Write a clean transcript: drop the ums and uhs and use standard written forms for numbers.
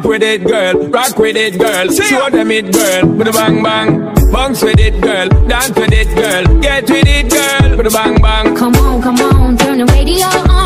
Jump with it, girl, rock with it, girl. Show them it, girl, with a bang bang. Bounce with it, girl, dance with it, girl. Get with it, girl, with a bang bang. Come on, turn the radio on.